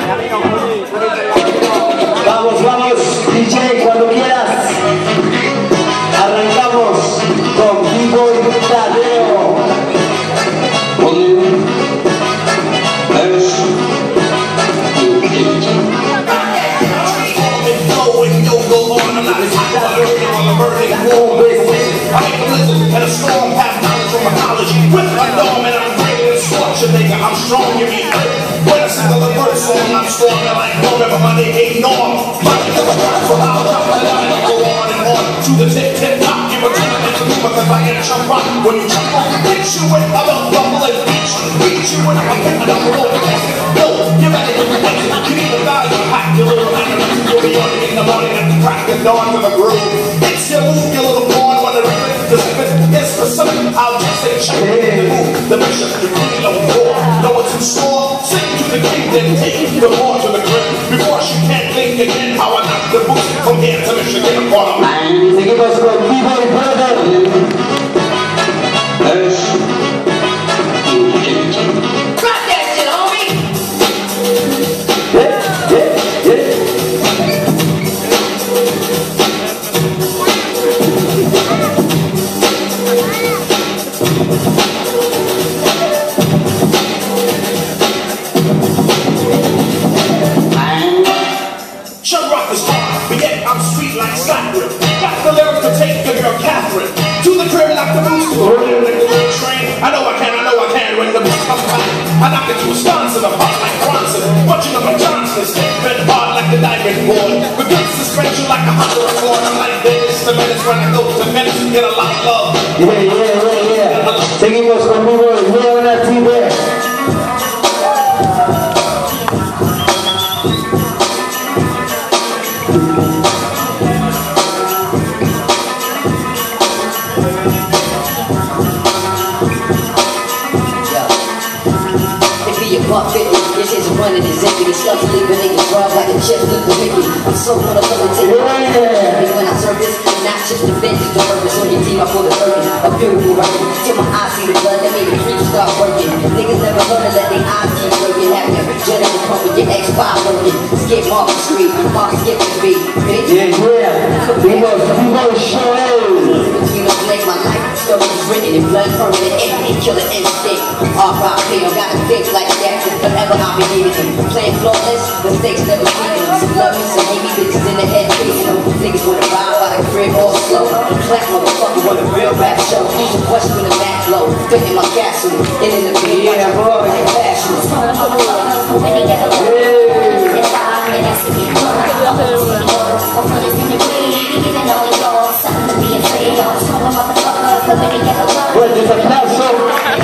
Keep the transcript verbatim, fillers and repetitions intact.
Vamos, vamos, D J, cuando quieras. Arrancamos con B-Boy Tadeo. I'm strong, you mean when I sing the word song, I'm strong, and like forever, my name ain't norm. Money never comes for how I go on and on to the tip, tip, top. Give a time to move because I ain't jump rock. When you jump on, hit you with a little bubble and beat you, beat you with a bubble and roll. No, you're ready to win. You need a value, hack your little animal. You'll be on in the morning and crack the dawn to the groove. It's your move, your little pawn, when the rhythm, the rhythm is specific. I'll just say, check the move, the bishop, the queen of war. Know what's in store? Sing to the king, then take the horn to the crib. Before she can't think again how I knock the boots from here to Michigan upon them. Seguimos con B-Boy Brother. Drop that shit, homie! Yeah, yeah, yeah. Chuck Rock is hard, but yet I'm sweet like Slackwood. Got the lyrics to take the girl Catherine to the crib like the boost to the like the train. I know I can, I know I can. When the boost comes back, I knock it to a Wisconsin, I'm hot like Bronson. Watching up a Johnson, stick bent hard like the diamond board. With good suspension like a Honda Accord. I'm like this, the minutes when I go to minutes, get a lot of love. Yeah, yeah, yeah, yeah. Seguimos con B-Boy Brother. Buck fifty, this is running his empty. Slugs leaving niggas drugs like a chip leave the Mickey. I'm so gonna put it to the yeah. When I serve this, not just the vintage to purpose on your team, I pull the curtain. A beautiful record, till my eyes see the blood, that made the creep start working. Niggas never learn to let their eyes keep working. Have your general pump with your X five working. Skip off the street, Mark skip the beat. Yeah, yeah. B-Boy, B-Boy show. Between those legs, my life story is written in blood, permanent enemy, killer instinct. R I P, I got a bitch like that. Forever I'll be needing them. Playing flawless, mistakes never beating them. Some love me, some hate me, bitches in the head beating them. Niggas wanna ride by the crib all slow. Black motherfucker want a real rap show. Use a question with a back low. Fitting my castle, and in the beat, yeah, boy, like fashion. Fuertes aplausos.